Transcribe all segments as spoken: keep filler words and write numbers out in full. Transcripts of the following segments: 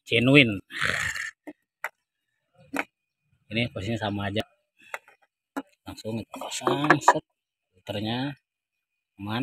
genuine. Ini posisinya sama aja, langsung kita pasang, set, filternya aman.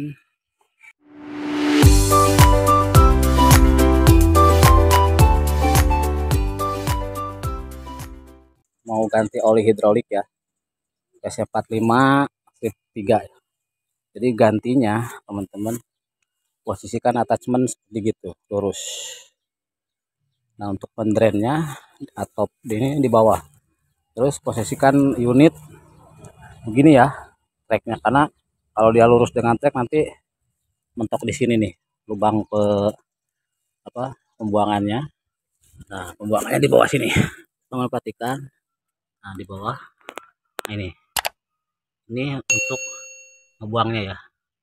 Mau ganti oli hidrolik ya, S empat puluh lima Flip tiga. Jadi gantinya teman-teman, posisikan attachment seperti gitu, lurus. Nah, untuk pendrainnya atau ini di bawah. Terus posisikan unit begini ya, treknya, karena kalau dia lurus dengan trek nanti mentok di sini nih, lubang pe apa pembuangannya. Nah, pembuangannya di bawah sini, teman perhatikan. Nah, di bawah, nah, ini ini untuk ngebuangnya ya.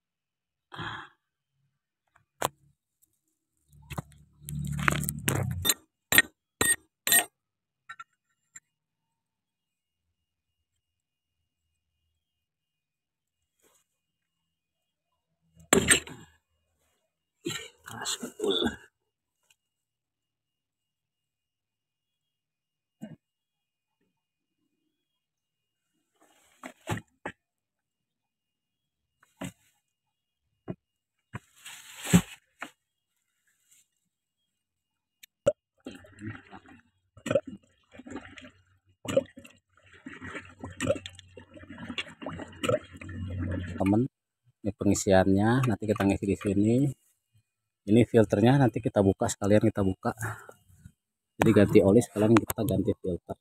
Keras betul. Temen, ini pengisiannya, nanti kita ngisi di sini. Ini filternya nanti kita buka, sekalian kita buka. Jadi ganti oli sekalian kita ganti filter.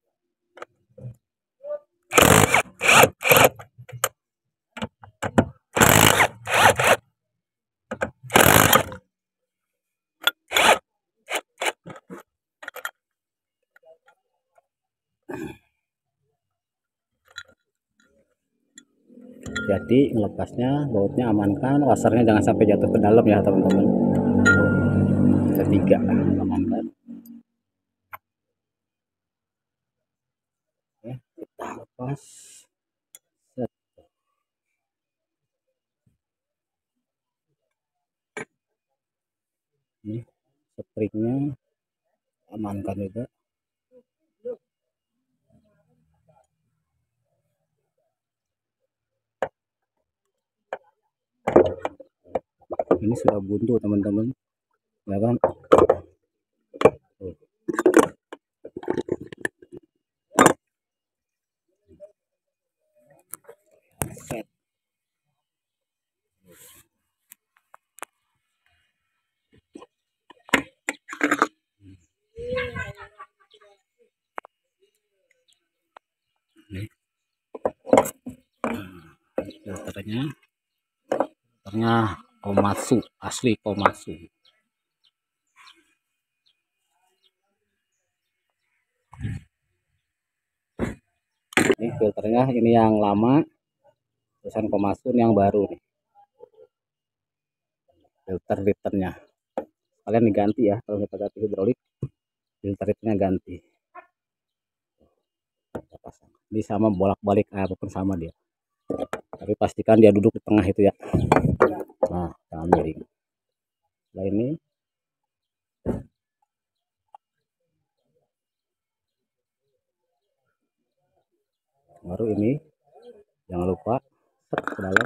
Jadi ngelepasnya, bautnya amankan, wasarnya jangan sampai jatuh ke dalam ya teman-teman. Ketiga amankan. Oke, kita lepas. Set. Ini springnya amankan juga. Ini sudah buntu teman-teman, ya kan? Set. Ini filternya, filternya Komatsu, asli Komatsu. Ini filternya, ini yang lama, tulisan Komatsu, yang baru nih. Filter returnnya kalian diganti ya, kalau kita ganti hidrolik, filter returnnya ganti. Kita pasang. Ini sama bolak-balik apapun sama dia. Tapi pastikan dia duduk di tengah itu ya. Nah, jangan miring. Setelah ini baru ini jangan lupa set ke dalam,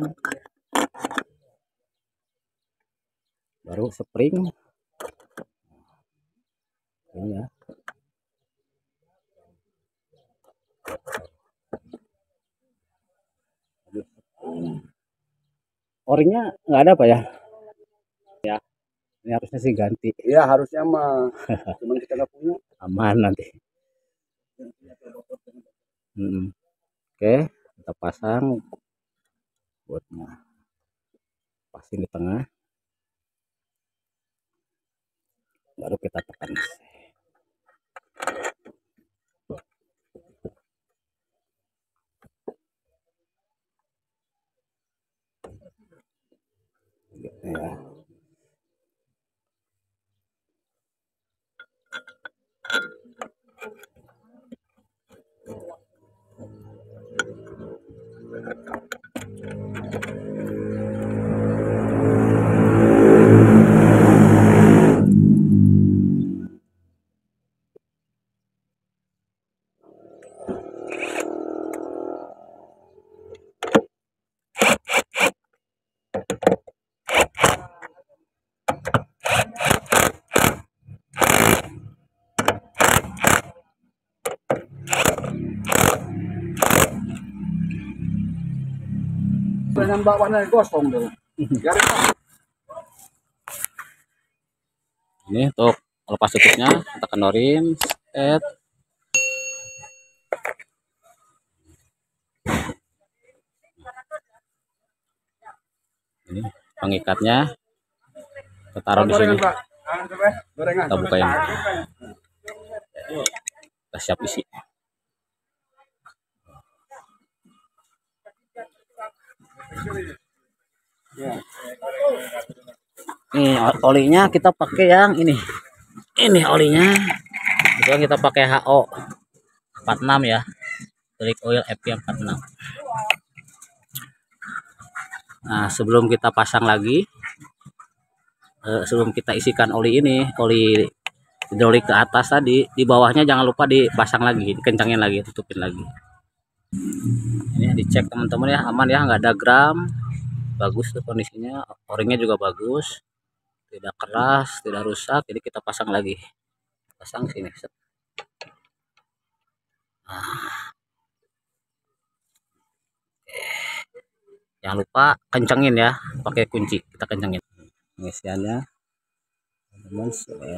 baru spring ini ya. Oringnya nggak ada apa ya? Ya, ini harusnya sih ganti. Ya harusnya mah, cuman kita nggak punya. Aman nanti. Hmm. Oke, kita pasang buatnya, pasin di tengah, baru kita tekan. Gitu ya. Nambah warna gosong dulu. Ini untuk lepas tutupnya kita kendorin, set. Ini pengikatnya kita taruh di sini. Kita bukain. Kita siap isi. Nih olinya kita pakai yang ini. Ini olinya. Kebetulan kita pakai H O empat puluh enam ya. Hydraulic oil F P empat puluh enam. Nah, sebelum kita pasang lagi, eh, sebelum kita isikan oli ini, oli hidrolik ke atas tadi, di bawahnya jangan lupa dipasang lagi, dikencangin lagi, tutupin lagi. Ini dicek teman-teman ya, aman ya, nggak ada gram, bagus tuh kondisinya, o-ringnya juga bagus, tidak keras, tidak rusak. Jadi kita pasang lagi, pasang sini. Nah. Jangan lupa kencengin ya, pakai kunci kita kencengin. Pengisiannya, teman-teman,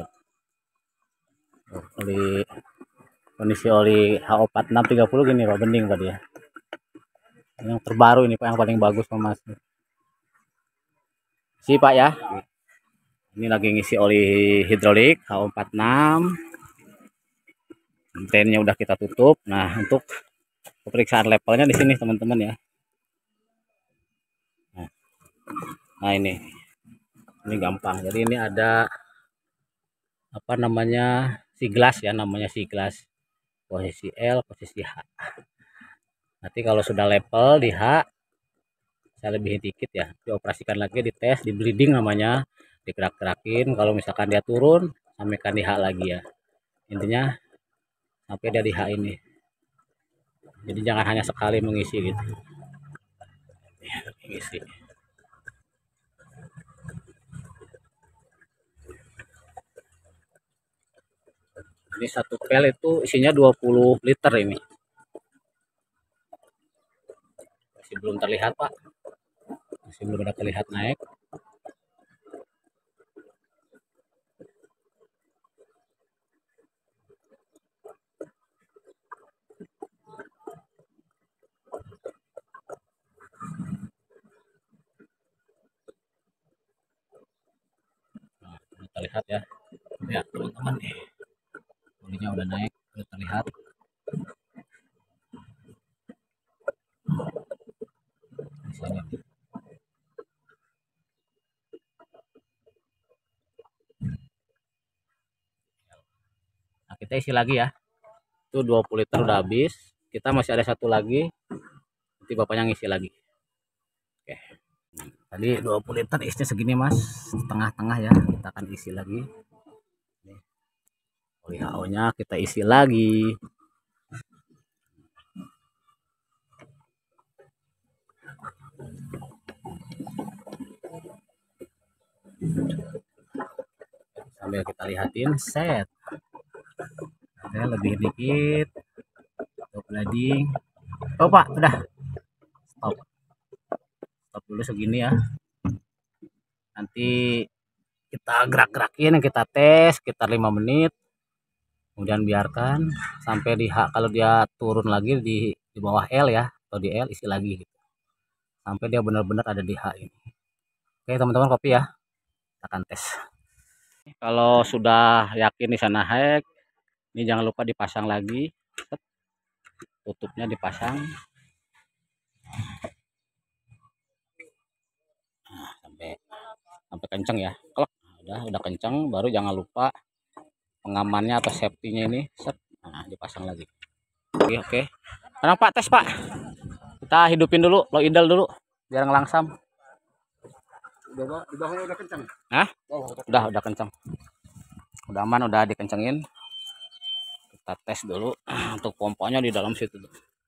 oh, oli kondisi oli H O empat enam tiga puluh gini Pak, bening tadi ya. Yang terbaru ini Pak, yang paling bagus Mas. Si Pak ya. Ini lagi ngisi oli hidrolik H O empat enam. Drainnya udah kita tutup. Nah, untuk pemeriksaan levelnya di sini teman-teman ya. Nah ini, ini gampang. Jadi ini ada apa namanya si gelas ya, namanya si gelas. Posisi L, posisi H. Nanti kalau sudah level di H, saya lebihin dikit ya, dioperasikan lagi, dites, di bleeding namanya, digerak-gerakin. Kalau misalkan dia turun, sampaikan di H lagi ya. Intinya sampai dia di H ini. Jadi jangan hanya sekali mengisi gitu. Mengisi. Ini satu pel itu isinya dua puluh liter ini. Masih belum terlihat Pak. Masih belum ada terlihat naik. Nah, udah terlihat ya. Ya teman-teman nih. Olinya udah naik, udah terlihat. Nah, kita isi lagi ya. Itu dua puluh liter udah habis. Kita masih ada satu lagi. Nanti bapaknya ngisi lagi. Oke. Tadi dua puluh liter isinya segini Mas. Tengah-tengah ya. Kita akan isi lagi. Oli H O-nya kita isi lagi. Sambil kita lihatin, set. Saya lebih dikit. Stop bleeding. Oh Pak, udah. Stop. Stop dulu segini ya. Nanti kita gerak-gerakin, kita tes sekitar lima menit. Kemudian biarkan sampai di H. Kalau dia turun lagi di di bawah L ya, atau di L isi lagi gitu. Sampai dia benar-benar ada di H ini. Oke teman-teman, kopi ya. Kita akan tes. Kalau sudah yakin di sana hack, ini jangan lupa dipasang lagi. Tutupnya dipasang. Nah, sampai sampai kenceng ya. Klek. Udah, udah kenceng, baru jangan lupa pengamannya atau safety-nya ini, set. Nah, dipasang lagi. Oke, oke. Sekarang Pak tes Pak. Kita hidupin dulu, low idle dulu, biar ngelangsam. Udah, di bawahnya udah kencang. Hah? Oh, udah, udah kencang. Udah aman, udah dikencengin. Kita tes dulu untuk pompanya di dalam situ.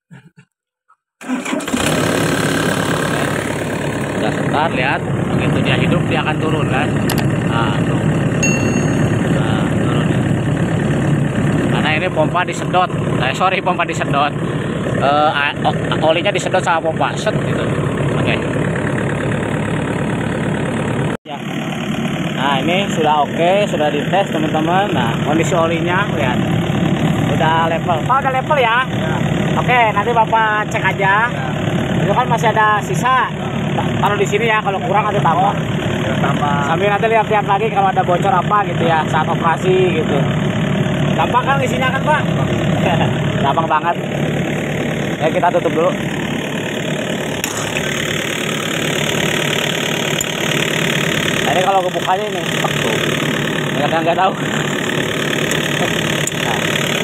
Udah sebentar, lihat. Begitu dia hidup, dia akan turun kan. Nah, tuh. Nah, turun ya. Karena ini pompa disedot. Eh, sorry, pompa disedot. Uh, olinya disedot sama pompa. Set gitu. Oke. Okay. Nah ini sudah oke, sudah dites teman-teman. Nah kondisi olinya lihat udah level. Pak udah level ya? Ya. Oke, nanti bapak cek aja. Ya. Itu kan masih ada sisa. Taruh di sini ya, kalau kurang nanti tambah. Ya, tambah. Sambil nanti lihat-lihat lagi kalau ada bocor apa gitu ya saat operasi gitu. Gampang kan isinya kan Pak? Gampang banget. Ya kita tutup dulu. Nah, ini kalau kebukanya ini, tuh, nggak nggak tahu. Nah.